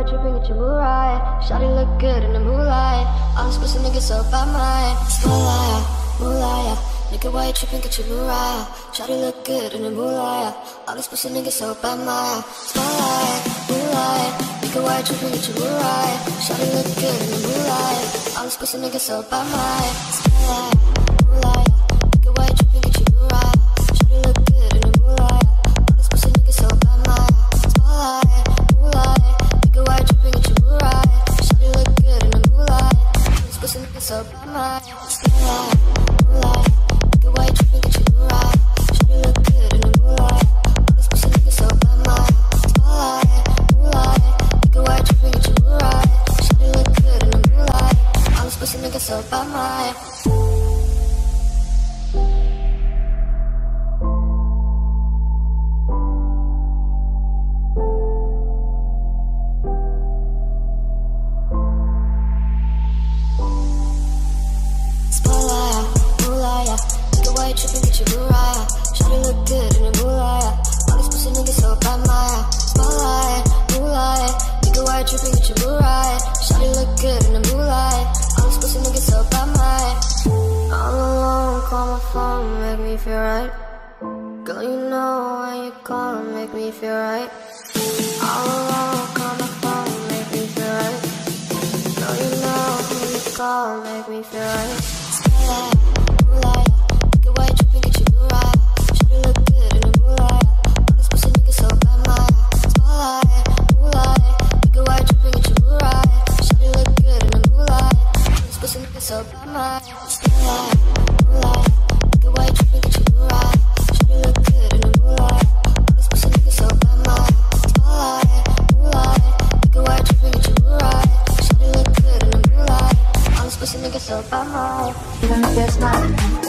tripping, get your mood right. Shawty look good in the moonlight. All these pussy niggas so by mine. Moonlight, moonlight. Nigga, why you tripping, get your mood right. Shawty look good in the moonlight. All these pussy niggas so by mine. Moonlight, moonlight. Nigga, why you tripping, get your mood right. Shawty look good in the moonlight. All these pussy niggas so by mine. Moonlight, moonlight. Nigga, why you tripping, get your mood right. Shawty look good in the moonlight. All these pussy niggas so by mine. Moonlight, moonlight. Nigga, why you tripping, get your mood right. Shawty look good in the moonlight. All these pussy niggas so by mine. Moonlight, moonlight. Nigga, why you tripping, get your mood right. Shawty look good in the moonlight. All these pussy niggas so by mine. Moonlight, moonlight. Nigga, why you tripping, get your mood right. Shawty look good in the moonlight. All these pussy niggas so by mine. Tripping, get your mood right. Shawty look good in the moonlight. All these pussy niggas so by mine. Spotlight, moonlight. Nigga, why you tripping, get your mood right. Shawty look good in the moonlight. All these pussy niggas so by mine. All alone, call my phone, make me feel right. Girl, you know when you call, make me feel right. All alone, call my phone, make me feel right. Girl, you know when you call, make me feel right. Spotlight, moonlight. Why you tripping, get your mood right. Shawty look good in the moonlight. All these pussy niggas so by mine. Spotlight, moonlight. Nigga, why you tripping, get your mood right. Shawty look good in the moonlight. All these pussy niggas so by mine. Spotlight, moonlight. Nigga, why you tripping, get your mood right. Shawty look good in the moonlight. All these pussy niggas so by mine. Spotlight, moonlight. Nigga, why you tripping, get your mood right. Shawty look good in the moonlight. All these pussy niggas so by mine. Even if it's not.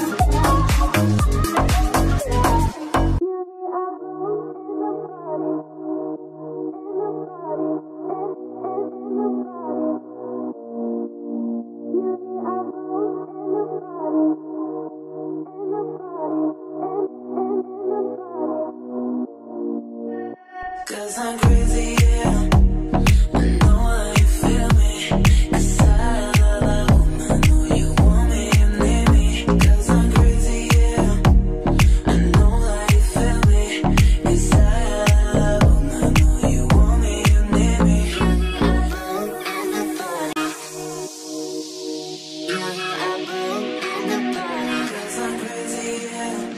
Cause I'm crazy, yeah. I know how you feel me. Cause I love I know you want me, you need me. Cause I'm crazy, yeah. I know how you feel me. Cause I love I know you want me, you need me. Cause I'm crazy, yeah.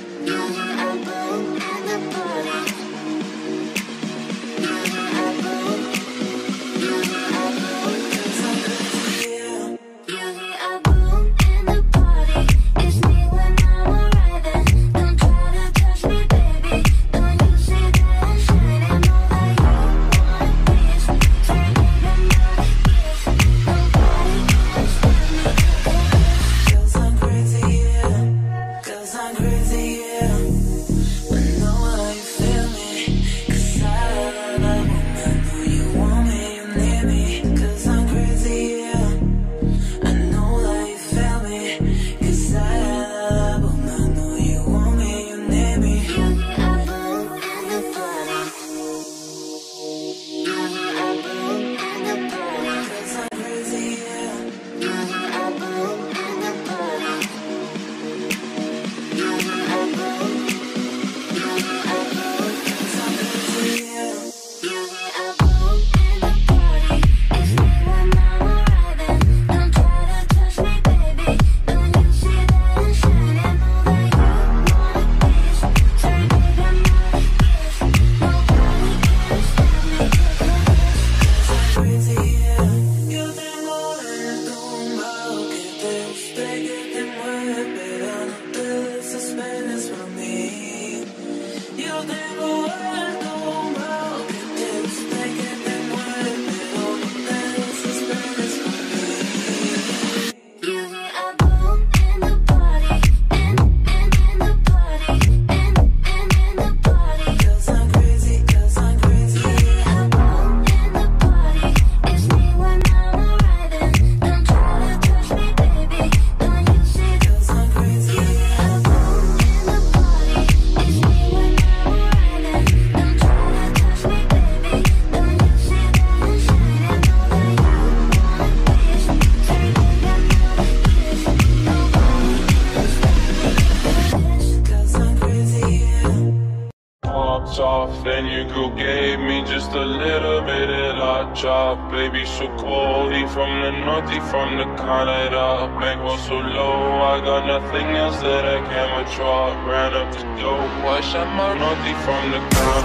off and you girl gave me just a little bit of la chop. Baby, so cold, he from the north, he from the Canada. Bankroll so low, I got nothing else that I can withdraw. Ran up the dough, I shot my north, he from the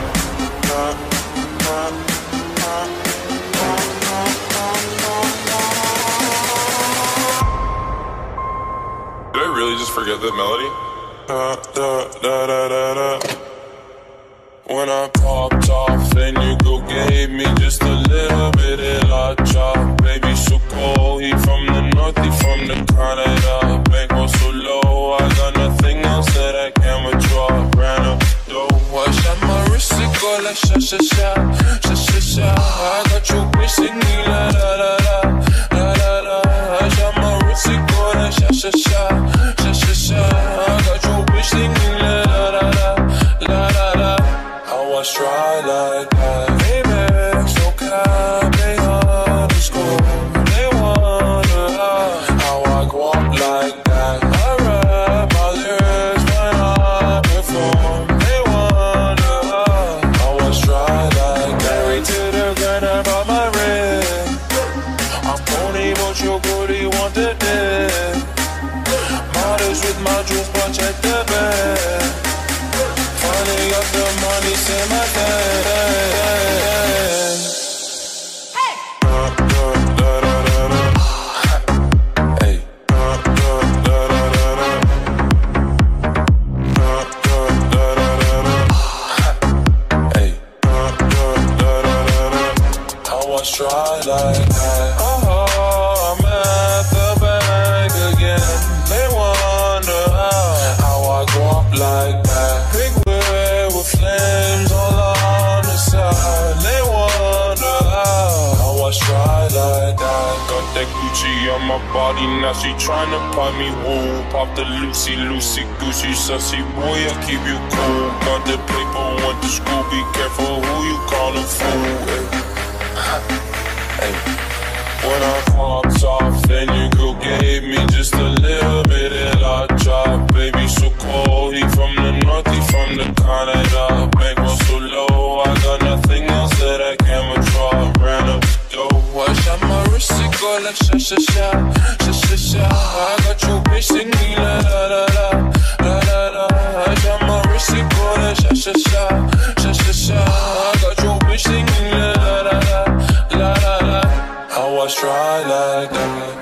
Did I really just forget that melody? When I popped off and you girl gave me just a little bit of la chop. Baby, so cold, he from the north, he from the Canada. Bankroll so low, I got nothing else that I can withdraw. Ran up the dough, I shot my wrist, it go like sha sha sha, sha sha sha. I got your bitch singing la la la la, la la la. I shot my wrist, it go like sha sha sha, sha sha sha. I got your bitch singing la la la la, la la la. How I try like that, baby, so kind, they underscore. They wonder how I go up like that. I rap my lyrics when I perform. They wonder how I try like that. Married to the grind, I brought my ring. I'm pony, but your booty want the dick. Models with my jewels, but check the bag. Finally got the money, say my dad. Hey. Hey. Hey. How I try like that. Oh, I'm at the bank again. They wonder how I go up like that. Big wheel with flames all on the side. They wonder how I try like that. Got that Gucci on my body, now she tryna pop me woo. Pop the Lucy, Gucci, sussy boy, I keep you cool. Got the paper, went to school, be careful who you call a fool. Hey. When I popped off and you girl gave me just a little bit of la chop. Baby, so cold, he from the north, he from the Canada. Bankroll so low, I got nothing else that I can withdraw. Ran up the dough, I shot my wrist, it go like sha sha sha, sha sha sha. I got your bitch singing la la la la, la la la. I shot my wrist, it go like sha sha sha, sha sha sha. I got your bitch singing la la la la, la la la. How I try like that.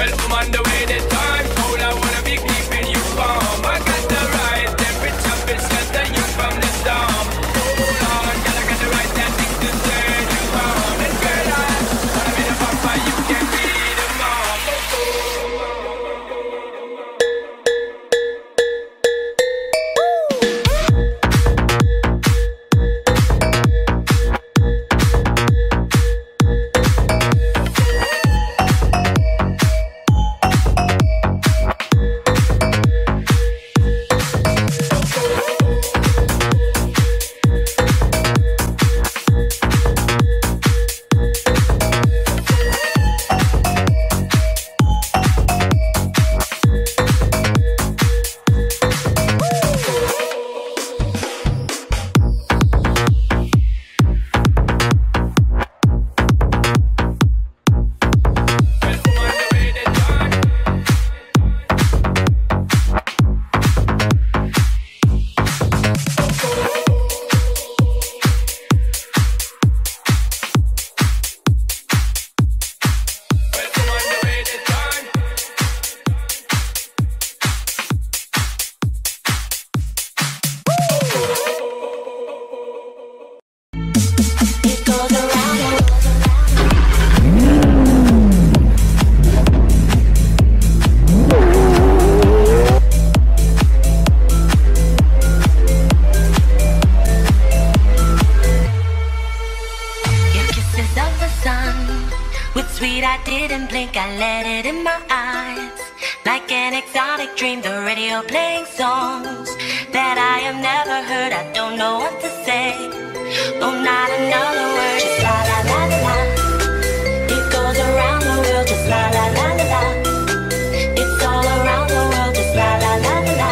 Well, I'm on the way this time. Cold, I wanna be keeping you warm. I got the right temperature, bitch, shelter you from the storm. Hold on, girl, I got the right tactics to turn you on. And girl, I wanna be the papa, you can be the mom. I let it in my eyes, like an exotic dream. The radio playing songs that I have never heard. I don't know what to say. Oh, not another word. Just la la la la la. It goes around the world. Just la la la la la. It's all around the world. Just la la la la la.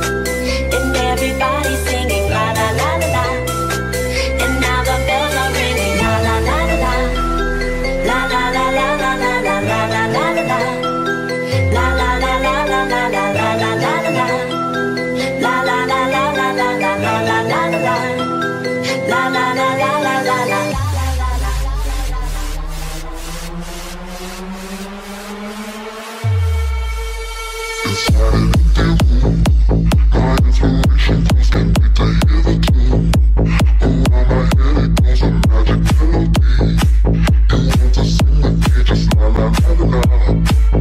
And everybody's singing la la la la la. And now the bells are ringing la la la la la. La la la la la la la la la la la la. La la la la la la la la la la la la. La la la la la la la la la la la. La la la la la la la. My inspiration comes, can't wait to hear the tune. Around my head it goes a magic melody. You want to sing with me, just la la la la la.